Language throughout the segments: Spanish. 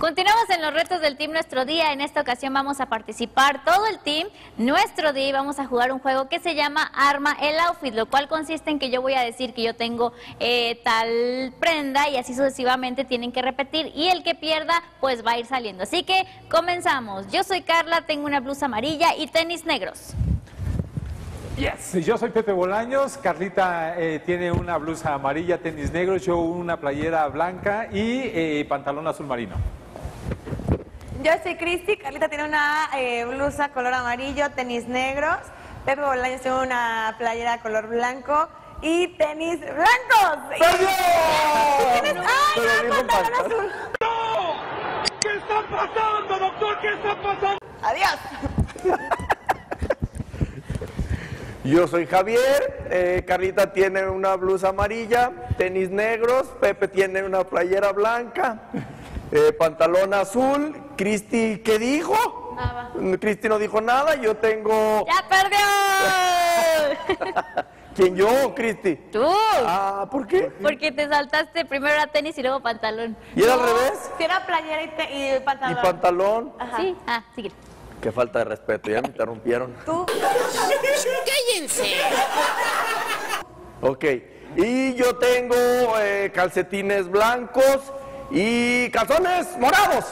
Continuamos en los retos del Team Nuestro Día. En esta ocasión vamos a participar todo el Team Nuestro Día y vamos a jugar un juego que se llama Arma el Outfit, lo cual consiste en que yo voy a decir que yo tengo tal prenda y así sucesivamente tienen que repetir y el que pierda pues va a ir saliendo. Así que comenzamos. Yo soy Carla, tengo una blusa amarilla y tenis negros. Yes. Yo soy Pepe Bolaños, Carlita tiene una blusa amarilla, tenis negros, yo una playera blanca y pantalón azul marino. Yo soy Cristi, Carlita tiene una blusa color amarillo, tenis negros, Pepe Bolaños tiene una playera color blanco y tenis blancos. ¡Perdió! ¡Ay, no, pantalón azul! ¡No! ¿Qué está pasando, doctor? ¿Qué está pasando? ¡Adiós! Yo soy Javier, Carlita tiene una blusa amarilla, tenis negros, Pepe tiene una playera blanca, pantalón azul. Cristi, ¿qué dijo? Nada. Cristi no dijo nada, yo tengo... ¡Ya perdió! ¿Quién yo, Cristi? ¡Tú! Ah, ¿por qué? Porque te saltaste primero la tenis y luego pantalón. ¿Y era al revés? Tiene playera y pantalón. ¿Y pantalón? Ajá. Sí, sigue. Qué falta de respeto, ya me interrumpieron. ¿Tú? ¡Cállense! Ok, y yo tengo calcetines blancos y calzones morados.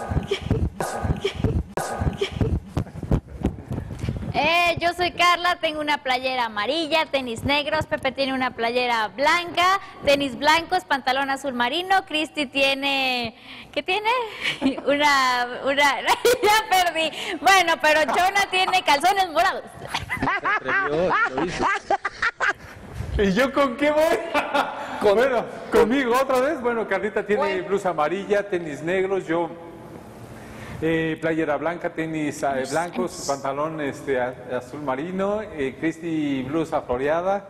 Yo soy Carla, tengo una playera amarilla, tenis negros, Pepe tiene una playera blanca, tenis blancos, pantalón azul marino, Cristi tiene... ¿Qué tiene? Una... ya perdí. Bueno, pero Chona tiene calzones morados. ¿Y yo con qué voy? Bueno, conmigo otra vez. Bueno, Carlita tiene blusa amarilla, tenis negros, yo playera blanca, tenis blancos, pantalón azul marino, Cristi blusa floreada,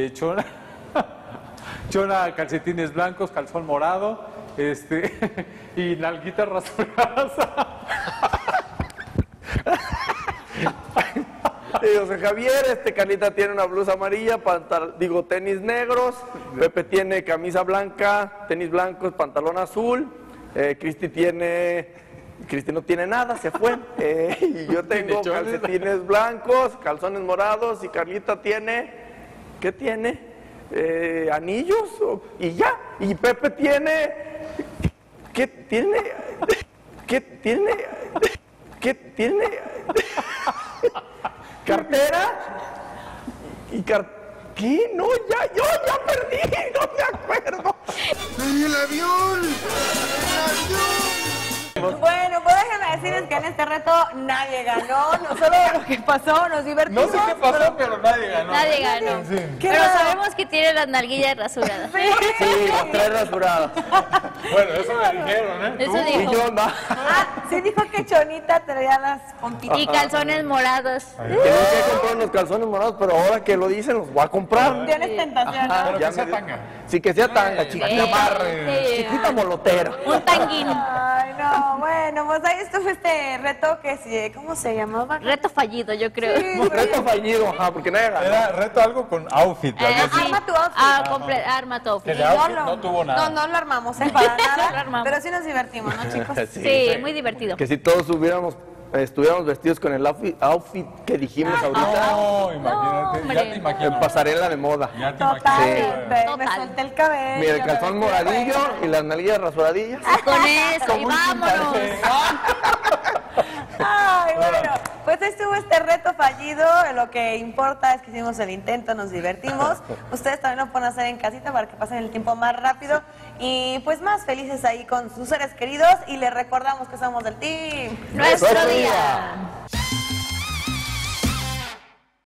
Chona calcetines blancos, calzón morado, y nalguitas rasuradas. Yo soy Javier, Carlita tiene una blusa amarilla, tenis negros, Pepe tiene camisa blanca, tenis blancos, pantalón azul, Cristi no tiene nada, se fue, y yo tengo calcetines blancos, calzones morados y Carlita tiene, ¿qué tiene? Anillos y ya, y Pepe tiene, ¿qué tiene? ¿Qué tiene? ¿Qué tiene? ¿Cartera? ¿Y ¿qué? No, yo ya perdí, no me acuerdo. ¡El avión! ¡El avión! Bueno, pues déjenme decirles que en este reto nadie ganó, no solo lo que pasó, nos divertimos. No sé qué pasó, pero nadie ganó. Nadie ganó. Sí. Pero sabemos que tiene las nalguillas rasuradas. Sí, las tres rasuradas. Bueno, eso me dijeron, ¿eh? Eso Y dijo. yo no. Sí dijo que Chonita traía las pompitas. Y calzones morados. Tengo que comprar unos calzones morados, pero ahora que lo dicen los voy a comprar. Tienes tentación, ¿no? Pero Ya que sea me- tanga. Sí, que sea tanga, Sí. chiquita molotera. Un tanguino. Ay, no, bueno, pues ahí estuvo este reto que sí, ¿cómo se llamaba? Reto fallido, yo creo. Sí, Reto fallido, ajá, porque nadie ganó. Era reto algo con outfit. algo así. Arma tu outfit. Arma tu outfit. Que de outfit no tuvo nada. No lo armamos, para No lo nada. armamos. Pero sí nos divertimos, ¿no, chicos? Sí, muy divertido. Que si todos estuviéramos vestidos con el outfit que dijimos ahorita, No, imagínate. hombre. Ya te imaginas. en pasarela de moda. Ya te Total, imaginas. me Total. solté el cabello. Mira, el calzón me vestí de moradillo reina. y las nalguillas rasuradillas. Con eso, y vámonos. Ay, bueno, pues estuvo este reto fallido. Lo que importa es que hicimos el intento, nos divertimos. Ustedes también lo pueden hacer en casita para que pasen el tiempo más rápido y pues más felices ahí con sus seres queridos. Y les recordamos que somos del team Nuestro día.